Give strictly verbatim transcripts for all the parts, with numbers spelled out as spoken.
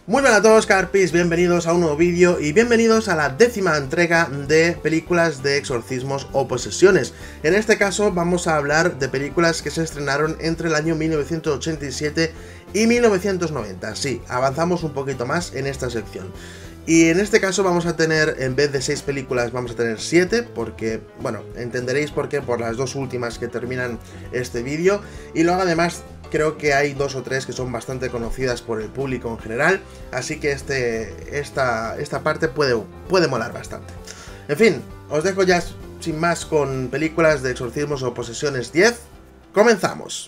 Muy buenas a todos, Carpis, bienvenidos a un nuevo vídeo y bienvenidos a la décima entrega de películas de exorcismos o posesiones. En este caso vamos a hablar de películas que se estrenaron entre el año mil novecientos ochenta y siete y mil novecientos noventa. Sí, avanzamos un poquito más en esta sección. Y en este caso vamos a tener, en vez de seis películas, vamos a tener siete, porque, bueno, entenderéis por qué, por las dos últimas que terminan este vídeo. Y luego además creo que hay dos o tres que son bastante conocidas por el público en general, así que este, esta, esta parte puede, puede molar bastante. En fin, os dejo ya sin más con películas de exorcismos o posesiones diez. ¡Comenzamos!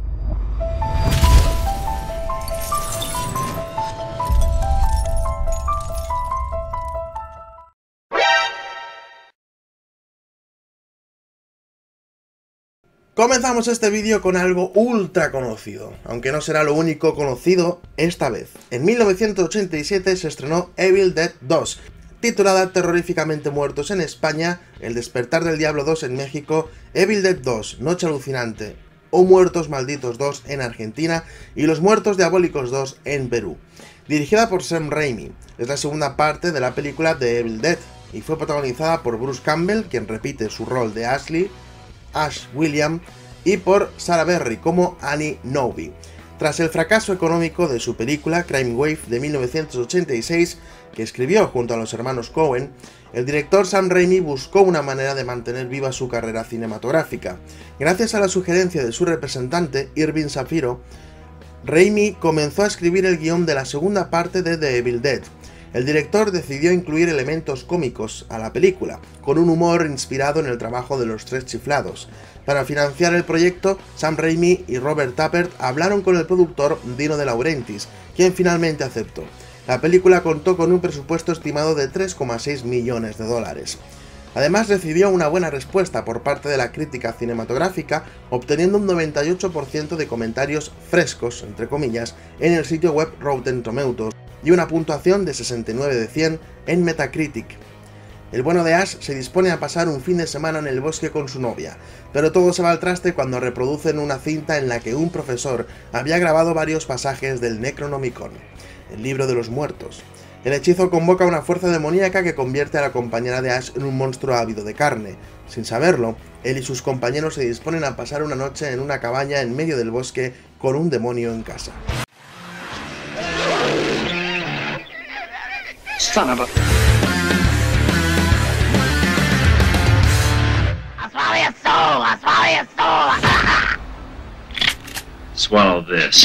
Comenzamos este vídeo con algo ultra conocido, aunque no será lo único conocido esta vez. En mil novecientos ochenta y siete se estrenó Evil Dead dos, titulada terroríficamente Muertos en España, El despertar del diablo dos en México, Evil Dead dos, Noche alucinante o Muertos malditos dos en Argentina y Los muertos diabólicos dos en Perú. Dirigida por Sam Raimi, es la segunda parte de la película de Evil Dead y fue protagonizada por Bruce Campbell, quien repite su rol de Ashley, Ash William, y por Sarah Berry como Annie Knowby. Tras el fracaso económico de su película Crime Wave de mil novecientos ochenta y seis, que escribió junto a los hermanos Coen, el director Sam Raimi buscó una manera de mantener viva su carrera cinematográfica. Gracias a la sugerencia de su representante, Irving Shapiro, Raimi comenzó a escribir el guión de la segunda parte de The Evil Dead. El director decidió incluir elementos cómicos a la película, con un humor inspirado en el trabajo de los tres chiflados. Para financiar el proyecto, Sam Raimi y Robert Tappert hablaron con el productor Dino De Laurentiis, quien finalmente aceptó. La película contó con un presupuesto estimado de tres coma seis millones de dólares. Además recibió una buena respuesta por parte de la crítica cinematográfica, obteniendo un noventa y ocho por ciento de comentarios frescos, entre comillas, en el sitio web Rotten Tomatoes, y una puntuación de sesenta y nueve de cien en Metacritic. El bueno de Ash se dispone a pasar un fin de semana en el bosque con su novia, pero todo se va al traste cuando reproducen una cinta en la que un profesor había grabado varios pasajes del Necronomicon, el libro de los muertos. El hechizo convoca una fuerza demoníaca que convierte a la compañera de Ash en un monstruo ávido de carne. Sin saberlo, él y sus compañeros se disponen a pasar una noche en una cabaña en medio del bosque con un demonio en casa. Son of a... I'll swallow your soul! I'll swallow your soul! Swallow this.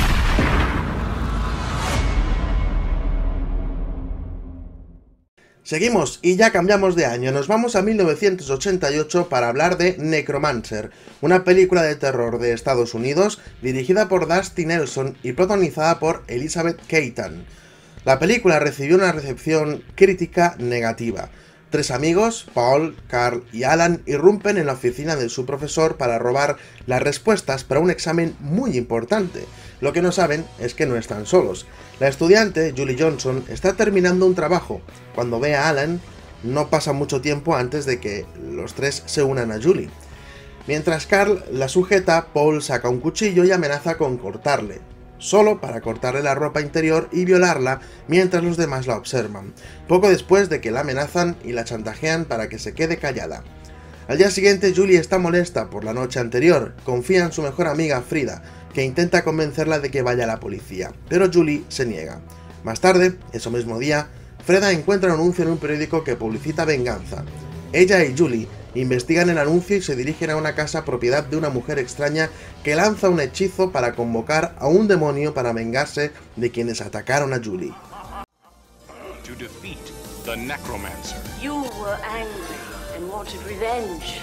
Seguimos y ya cambiamos de año, nos vamos a mil novecientos ochenta y ocho para hablar de Necromancer, una película de terror de Estados Unidos dirigida por Dusty Nelson y protagonizada por Elizabeth Keitan. La película recibió una recepción crítica negativa. Tres amigos, Paul, Carl y Alan, irrumpen en la oficina de su profesor para robar las respuestas para un examen muy importante. Lo que no saben es que no están solos. La estudiante, Julie Johnson, está terminando un trabajo. Cuando ve a Alan, no pasa mucho tiempo antes de que los tres se unan a Julie. Mientras Carl la sujeta, Paul saca un cuchillo y amenaza con cortarle, solo para cortarle la ropa interior y violarla mientras los demás la observan, poco después de que la amenazan y la chantajean para que se quede callada. Al día siguiente, Julie está molesta por la noche anterior, confía en su mejor amiga Frida, que intenta convencerla de que vaya a la policía, pero Julie se niega. Más tarde, ese mismo día, Frida encuentra un anuncio en un periódico que publicita venganza. Ella y Julie investigan el anuncio y se dirigen a una casa propiedad de una mujer extraña que lanza un hechizo para convocar a un demonio para vengarse de quienes atacaron a Julie. To defeat the Necromancer. You were angry and wanted revenge.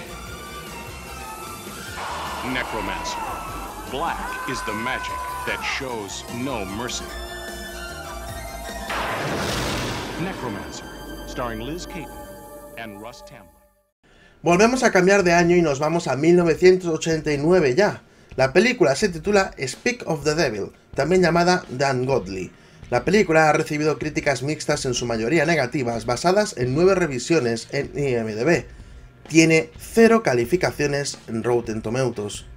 Necromancer. Black is the magic that shows no mercy. Necromancer, starring Liz Caton and Russ Tamblyn. Volvemos a cambiar de año y nos vamos a mil novecientos ochenta y nueve ya. La película se titula Speak of the Devil, también llamada The Ungodly. La película ha recibido críticas mixtas, en su mayoría negativas, basadas en nueve revisiones en I M D B. Tiene cero calificaciones en Rotten Tomatoes.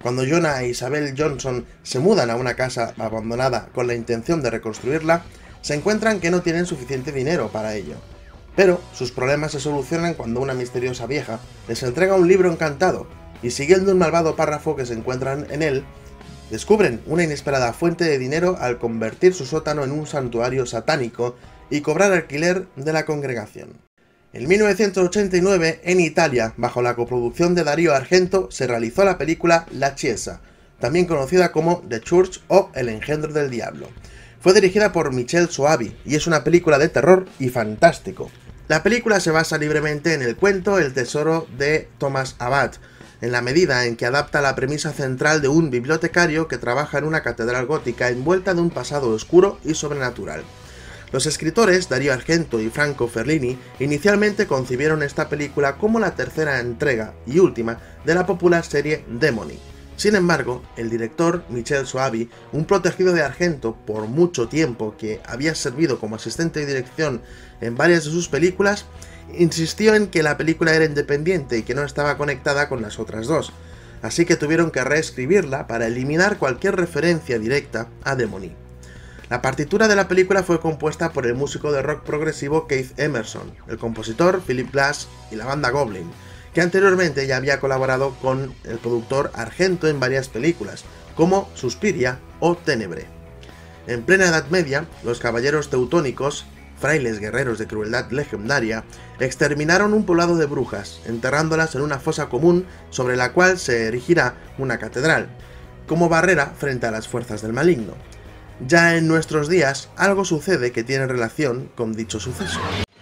Cuando Jonah e Isabel Johnson se mudan a una casa abandonada con la intención de reconstruirla, se encuentran que no tienen suficiente dinero para ello. Pero sus problemas se solucionan cuando una misteriosa vieja les entrega un libro encantado, y siguiendo un malvado párrafo que se encuentran en él, descubren una inesperada fuente de dinero al convertir su sótano en un santuario satánico y cobrar alquiler de la congregación. En mil novecientos ochenta y nueve, en Italia, bajo la coproducción de Dario Argento, se realizó la película La Chiesa, también conocida como The Church o El Engendro del Diablo. Fue dirigida por Michele Soavi y es una película de terror y fantástico. La película se basa libremente en el cuento El Tesoro de Thomas Abad, en la medida en que adapta la premisa central de un bibliotecario que trabaja en una catedral gótica envuelta de un pasado oscuro y sobrenatural. Los escritores Dario Argento y Franco Ferlini inicialmente concibieron esta película como la tercera entrega y última de la popular serie Demony. Sin embargo, el director Michele Soavi, un protegido de Argento por mucho tiempo que había servido como asistente de dirección en varias de sus películas, insistió en que la película era independiente y que no estaba conectada con las otras dos, así que tuvieron que reescribirla para eliminar cualquier referencia directa a Demony. La partitura de la película fue compuesta por el músico de rock progresivo Keith Emerson, el compositor Philip Glass y la banda Goblin, que anteriormente ya había colaborado con el productor Argento en varias películas, como Suspiria o Tenebre. En plena Edad Media, los caballeros teutónicos, frailes guerreros de crueldad legendaria, exterminaron un poblado de brujas, enterrándolas en una fosa común sobre la cual se erigirá una catedral, como barrera frente a las fuerzas del maligno. Ya en nuestros días, algo sucede que tiene relación con dicho suceso.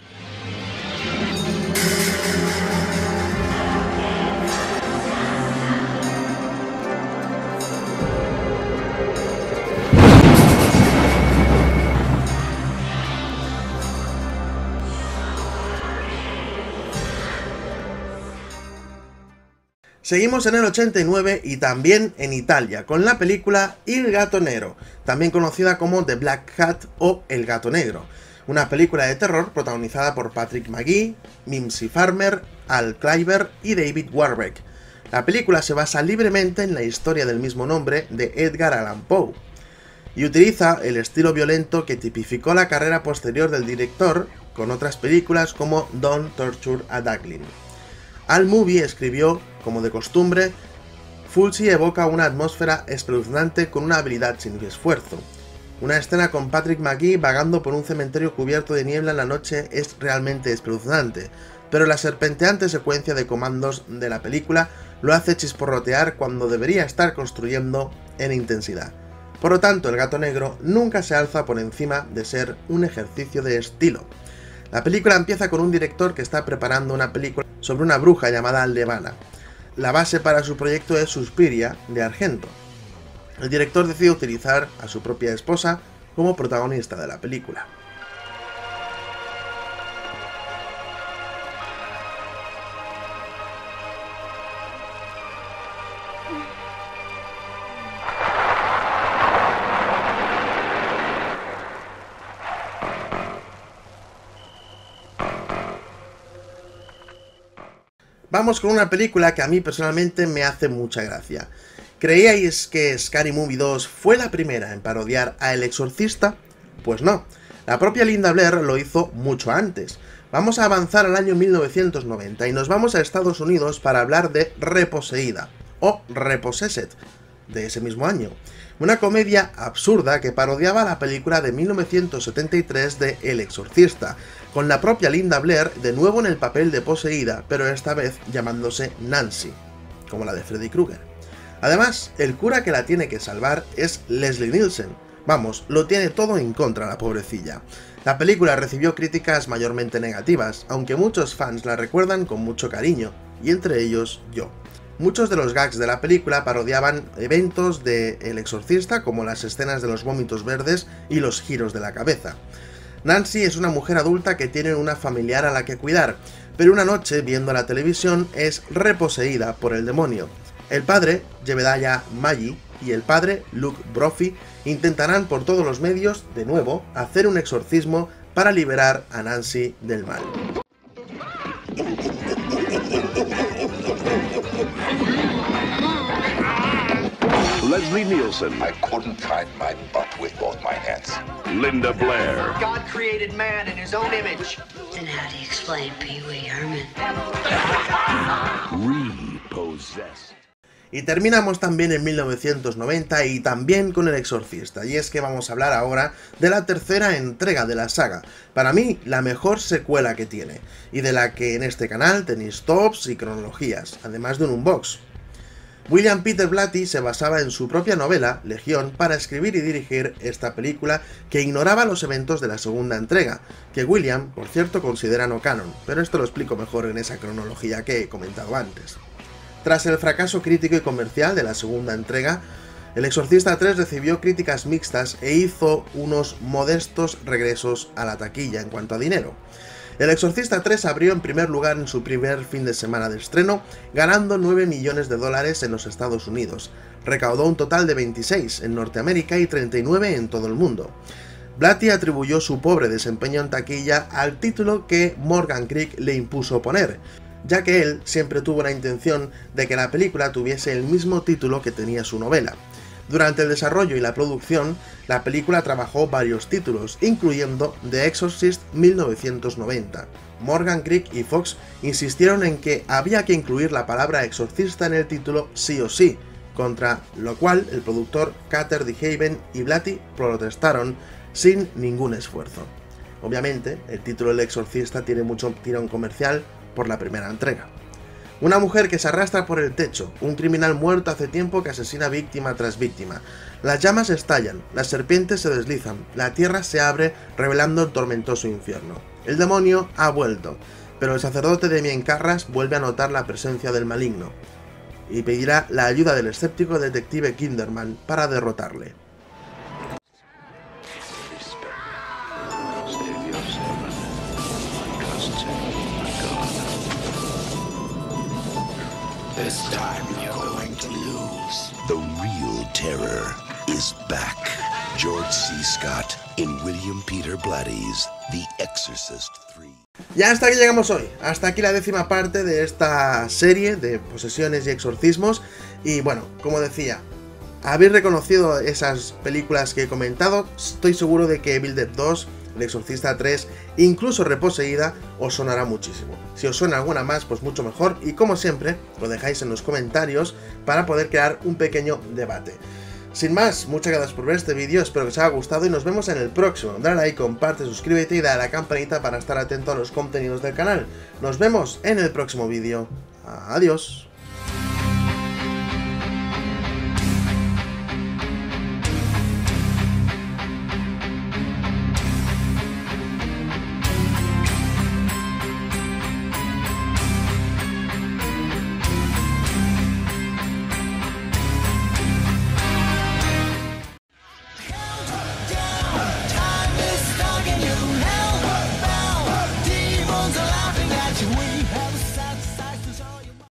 Seguimos en el ochenta y nueve y también en Italia, con la película Il Gatto Nero, también conocida como The Black Cat o El Gato Negro, una película de terror protagonizada por Patrick Magee, Mimsy Farmer, Al Cliver y David Warbeck. La película se basa libremente en la historia del mismo nombre de Edgar Allan Poe, y utiliza el estilo violento que tipificó la carrera posterior del director con otras películas como Don't Torture a Duckling. Al Movie escribió, como de costumbre, Fulci evoca una atmósfera espeluznante con una habilidad sin esfuerzo. Una escena con Patrick Magee vagando por un cementerio cubierto de niebla en la noche es realmente espeluznante, pero la serpenteante secuencia de comandos de la película lo hace chisporrotear cuando debería estar construyendo en intensidad. Por lo tanto, El Gato Negro nunca se alza por encima de ser un ejercicio de estilo. La película empieza con un director que está preparando una película sobre una bruja llamada Levana. La base para su proyecto es Suspiria, de Argento. El director decide utilizar a su propia esposa como protagonista de la película. Vamos con una película que a mí personalmente me hace mucha gracia. ¿Creíais que Scary Movie dos fue la primera en parodiar a El Exorcista? Pues no, la propia Linda Blair lo hizo mucho antes. Vamos a avanzar al año mil novecientos noventa y nos vamos a Estados Unidos para hablar de Reposeída, o Repossessed, de ese mismo año. Una comedia absurda que parodiaba la película de mil novecientos setenta y tres de El Exorcista, con la propia Linda Blair de nuevo en el papel de poseída, pero esta vez llamándose Nancy, como la de Freddy Krueger. Además, el cura que la tiene que salvar es Leslie Nielsen. Vamos, lo tiene todo en contra la pobrecilla. La película recibió críticas mayormente negativas, aunque muchos fans la recuerdan con mucho cariño, y entre ellos yo. Muchos de los gags de la película parodiaban eventos de El Exorcista, como las escenas de los vómitos verdes y los giros de la cabeza. Nancy es una mujer adulta que tiene una familiar a la que cuidar, pero una noche, viendo la televisión, es reposeída por el demonio. El padre, Jebediah Magee, y el padre, Luke Brophy, intentarán por todos los medios, de nuevo, hacer un exorcismo para liberar a Nancy del mal. Leslie Nielsen. I couldn't find my butt with both my hands. Linda Blair. God created man in his own image. Then how do you explain Pee Wee Herman? Repossessed. Y terminamos también en mil novecientos noventa y también con El Exorcista, y es que vamos a hablar ahora de la tercera entrega de la saga, para mí la mejor secuela que tiene, y de la que en este canal tenéis tops y cronologías, además de un unbox. William Peter Blatty se basaba en su propia novela, Legión, para escribir y dirigir esta película que ignoraba los eventos de la segunda entrega, que William, por cierto, considera no canon, pero esto lo explico mejor en esa cronología que he comentado antes. Tras el fracaso crítico y comercial de la segunda entrega, El Exorcista tres recibió críticas mixtas e hizo unos modestos regresos a la taquilla en cuanto a dinero. El Exorcista tres abrió en primer lugar en su primer fin de semana de estreno, ganando nueve millones de dólares en los Estados Unidos. Recaudó un total de veintiséis en Norteamérica y treinta y nueve en todo el mundo. Blatty atribuyó su pobre desempeño en taquilla al título que Morgan Creek le impuso poner, ya que él siempre tuvo la intención de que la película tuviese el mismo título que tenía su novela. Durante el desarrollo y la producción, la película trabajó varios títulos, incluyendo The Exorcist mil novecientos noventa. Morgan Creek y Fox insistieron en que había que incluir la palabra exorcista en el título sí o sí, contra lo cual el productor Carter DeHaven y Blatty protestaron sin ningún esfuerzo. Obviamente, el título El Exorcista tiene mucho tirón comercial por la primera entrega. Una mujer que se arrastra por el techo, un criminal muerto hace tiempo que asesina víctima tras víctima. Las llamas estallan, las serpientes se deslizan, la tierra se abre revelando el tormentoso infierno. El demonio ha vuelto, pero el sacerdote Damien Carras vuelve a notar la presencia del maligno y pedirá la ayuda del escéptico detective Kinderman para derrotarle. This time you're going to lose. The real terror is back. George C. Scott in William Peter Blatty's The Exorcist tres. Y hasta aquí llegamos hoy, hasta aquí la décima parte de esta serie de posesiones y exorcismos. Y bueno, como decía, habéis reconocido esas películas que he comentado, estoy seguro de que Evil Dead dos, El Exorcista tres, incluso Reposeída, os sonará muchísimo. Si os suena alguna más, pues mucho mejor, y como siempre, lo dejáis en los comentarios para poder crear un pequeño debate. Sin más, muchas gracias por ver este vídeo, espero que os haya gustado y nos vemos en el próximo. Dale like, comparte, suscríbete y dale a la campanita para estar atento a los contenidos del canal. Nos vemos en el próximo vídeo. Adiós.